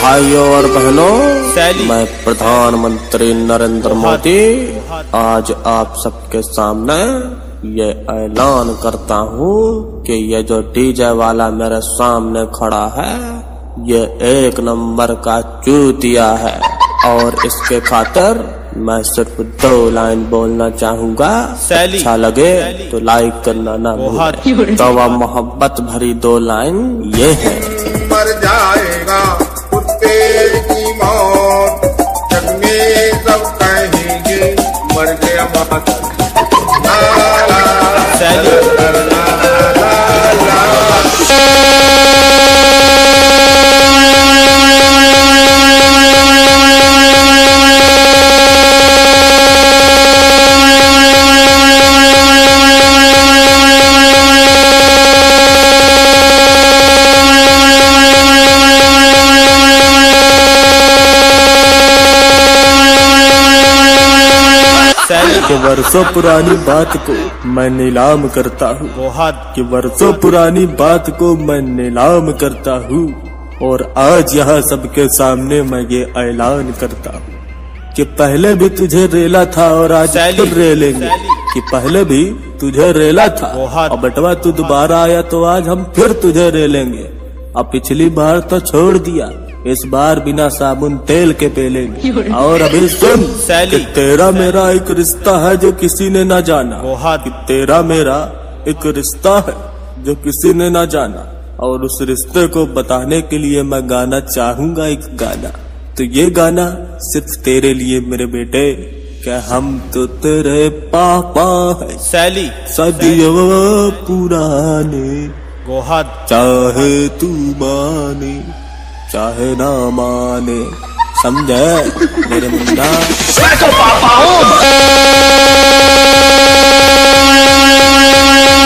भाइयों और बहनों, मैं प्रधानमंत्री नरेंद्र मोदी आज आप सबके सामने ये ऐलान करता हूँ कि ये जो डीजे वाला मेरे सामने खड़ा है ये 1 नंबर का चूतिया है और इसके खातिर मैं सिर्फ 2 लाइन बोलना चाहूँगा। अच्छा लगे तो लाइक करना ना भूलें। तो वह मोहब्बत भरी 2 लाइन ये है। मर जाएगा कुत्ते की मौत, जग में सब कहेंगे मर गया माता। कि वर्षों पुरानी बात को मैं नीलाम करता हूँ, कि वर्षों पुरानी बात को मैं नीलाम करता हूँ और आज यहाँ सबके सामने मैं ये ऐलान करता हूँ कि पहले भी तुझे रेला था और आज फिर रेलेंगे। कि पहले भी तुझे रेला था और बटवा तू दोबारा आया तो आज हम फिर तुझे रेलेंगे। अब पिछली बार तो छोड़ दिया, इस बार बिना साबुन तेल के पेलेंगे। और अभी सुन कि तेरा मेरा एक रिश्ता है जो किसी ने ना जाना, कि तेरा मेरा एक रिश्ता है जो किसी ने ना जाना और उस रिश्ते को बताने के लिए मैं गाना चाहूंगा एक गाना। तो ये गाना सिर्फ तेरे लिए मेरे बेटे, क्या हम तो तेरे पापा है सदियों पुराने, चाहे तू माने चाहे ना माने, समझे मेरे मुंडा। मैं तो पापा हूँ।